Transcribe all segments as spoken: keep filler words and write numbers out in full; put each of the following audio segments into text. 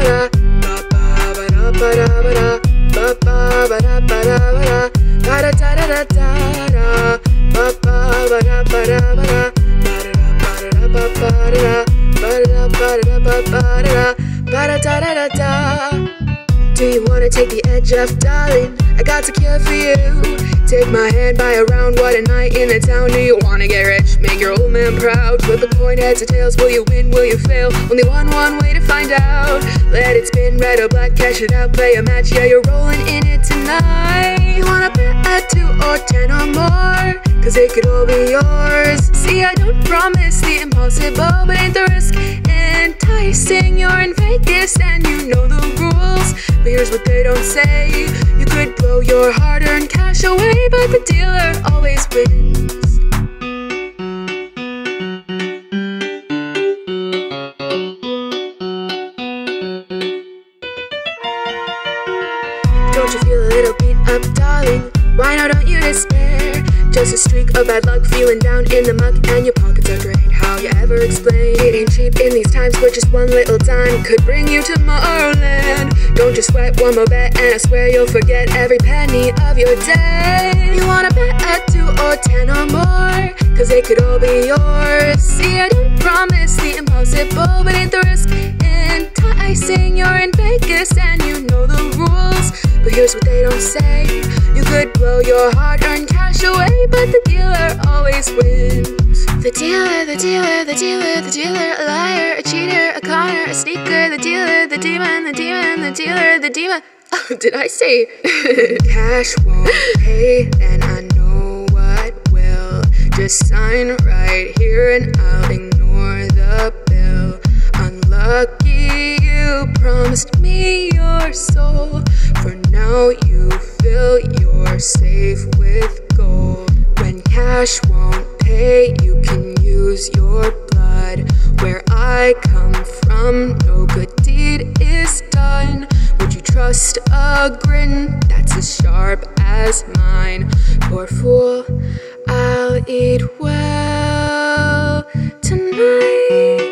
Do you wanna take the edge off, darling? I got a cure for you. Take my hand, buy a round, what a night in the town. Do you wanna get rich, make your old man proud? Flip a coin, heads or tails, will you win, will you fail? Only one, one way to find out. Let it spin, red or black, cash it out, play a match, yeah, you're rolling in it tonight. You wanna bet at two or ten or more, cause it could all be yours. See, I don't promise the impossible, but ain't the risk enticing? You're in Vegas and you know the rules, but here's what they don't say. You could blow your hard-earned cash away, but the dealer always wins. Don't you feel a little beat up, darling? Why now don't you despair? Just a streak of bad luck, feeling down in the muck, and your pockets are drained. How you ever explain? It ain't cheap in these times, but just one little dime could bring you to Tomorrowland. Don't just sweat, one more bet, and I swear you'll forget every penny of your day. You wanna bet at two or ten or more, cause it could all be yours. See, I don't promise the impossible, but ain't the risk enticing? You're in Vegas and you know the rules, but here's what they don't say. You could blow your hard-earned cash away, but the dealer always wins. The dealer, the dealer, the dealer, the dealer, a liar, a cheater, a conner, a sneaker, the dealer, the demon, the demon, the dealer, the demon. Oh, did I say? Cash won't pay, then I know what will. Just sign right here and I'll ignore the bill. Unlucky, you promised me your soul. For now you fill your safe with gold. When cash won't pay, you can use your blood. Where I come from, no good deed is done. Would you trust a grin that's as sharp as mine? Poor fool, I'll eat well tonight.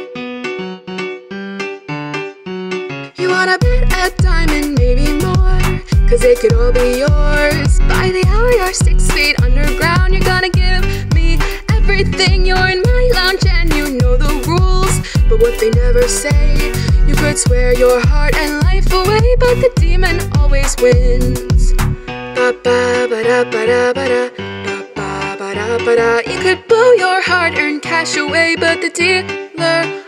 You wanna bet a diamond, maybe more, cause it could all be yours. By the hour you're six feet underground, you're gonna give me everything. You're in my lounge and you know the rules, but what they never say. You could swear your heart and life away, but the demon always wins. Ba ba ba da ba da ba da, ba ba ba da ba da. You could blow your hard-earned cash away, but the dealer